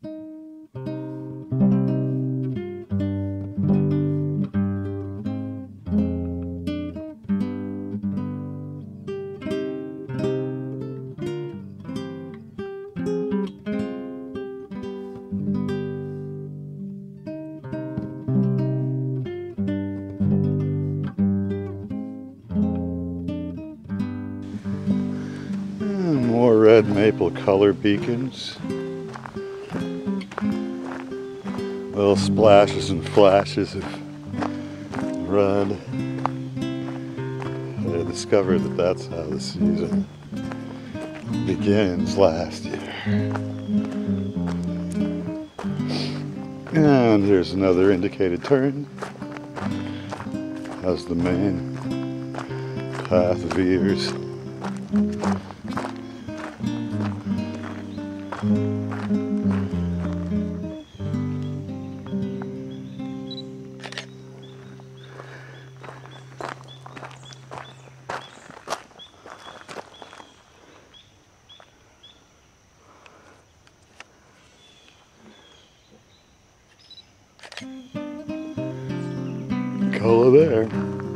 More red maple color beacons. Little splashes and flashes of red. I discovered that that's how the season begins last year. And here's another indicated turn as the main path veers. Color there.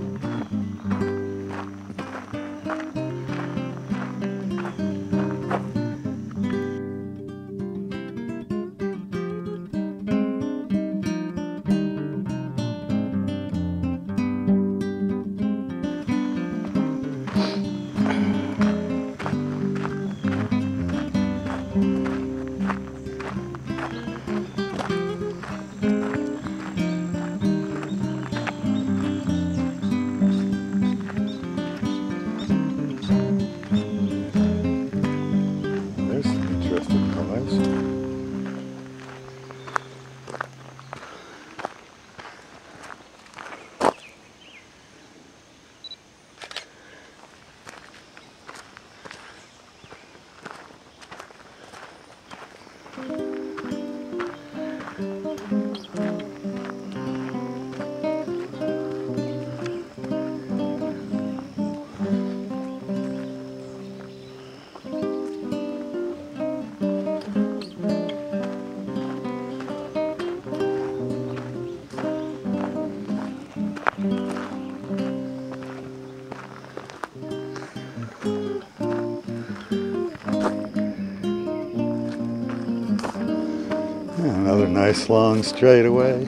Another nice long straightaway.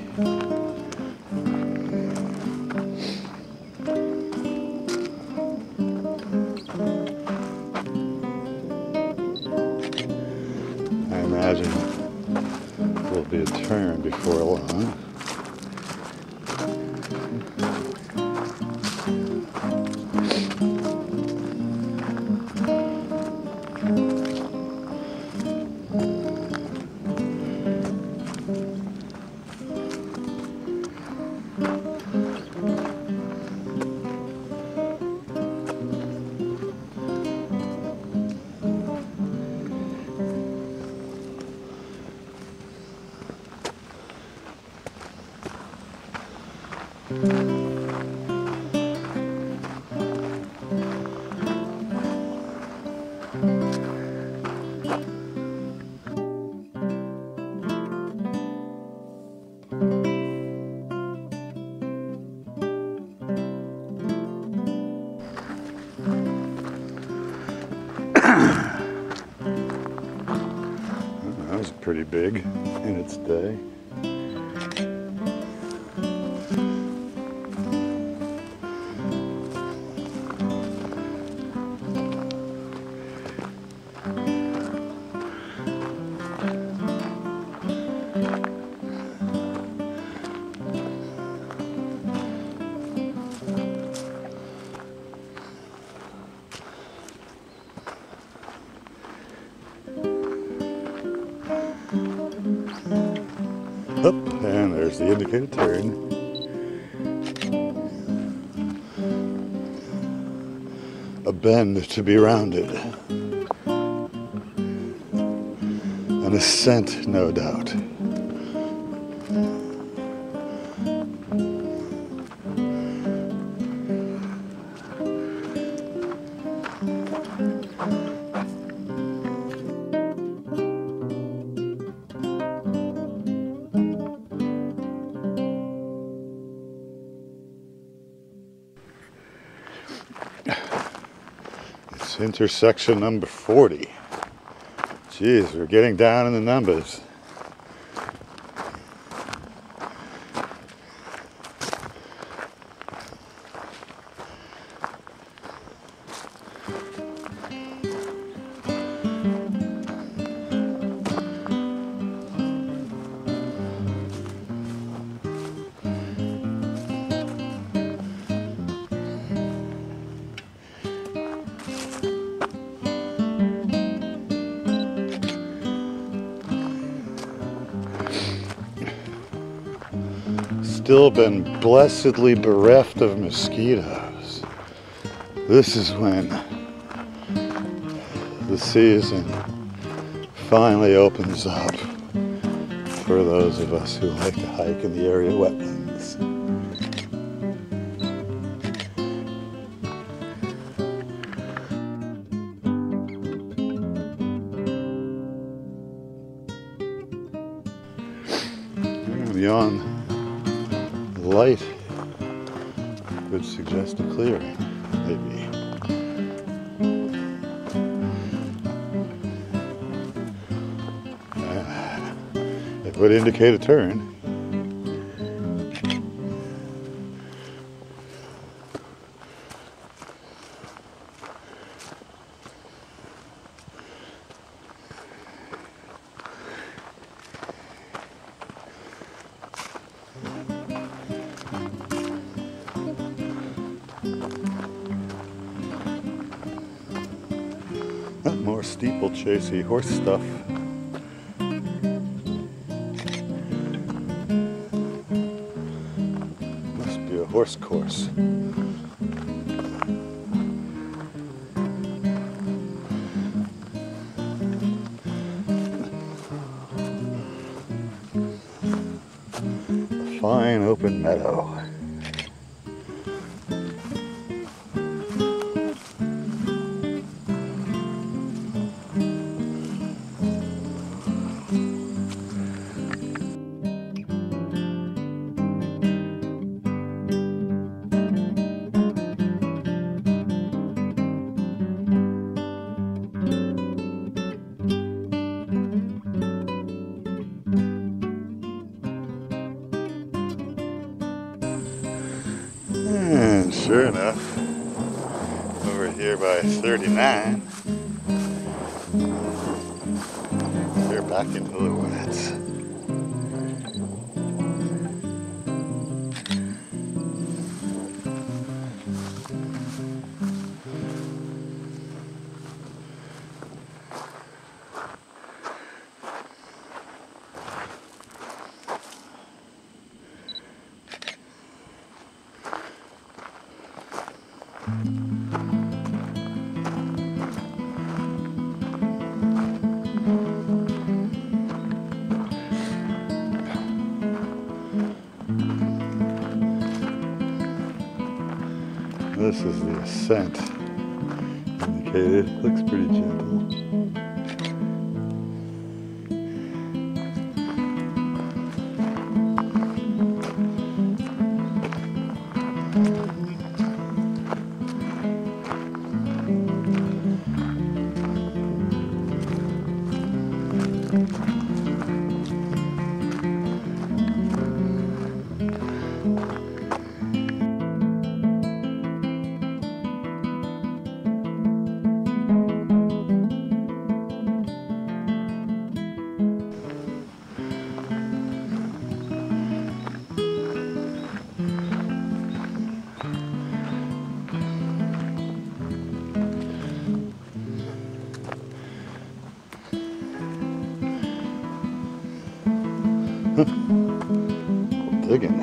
I imagine there'll be a turn before long. That was pretty big in its day. Up, and there's the indicated turn. A bend to be rounded. An ascent, no doubt. It's intersection number 40. Jeez, we're getting down in the numbers. Still been blessedly bereft of mosquitoes. This is when the season finally opens up for those of us who like to hike in the area wetlands. Beyond light would suggest a clearing, maybe. It would indicate a turn. More steeplechasey horse stuff. Must be a horse course. A fine open meadow. And sure enough, over here by 39, they're back into the woods. This is the ascent indicated. Looks pretty gentle. Digging.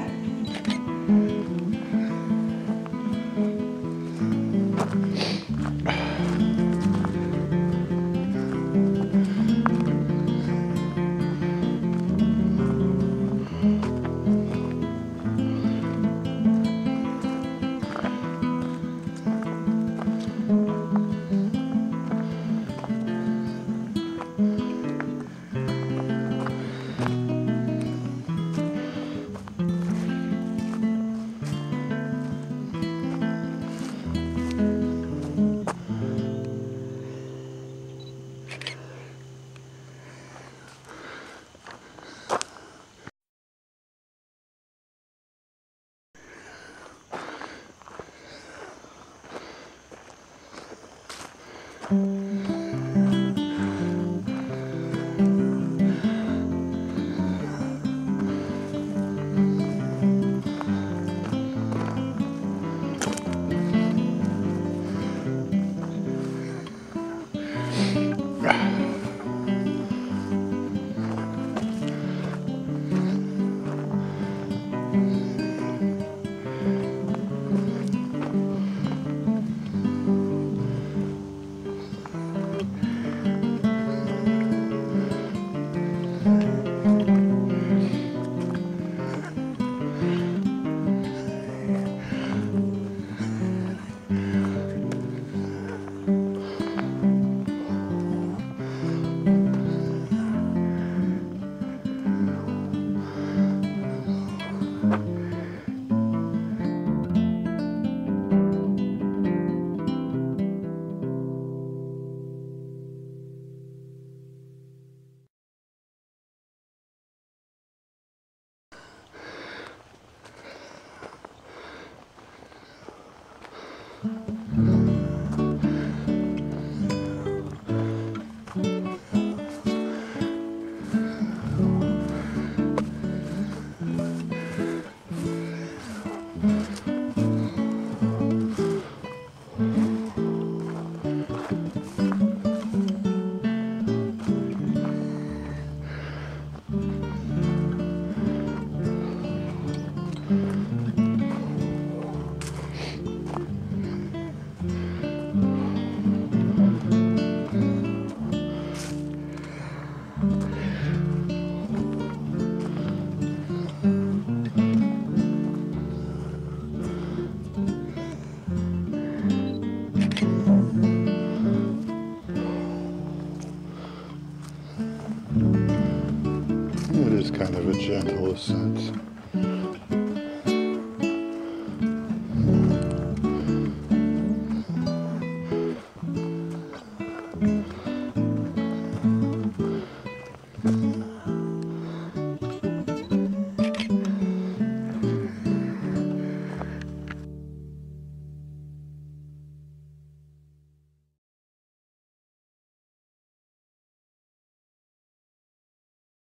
It is kind of a gentle ascent.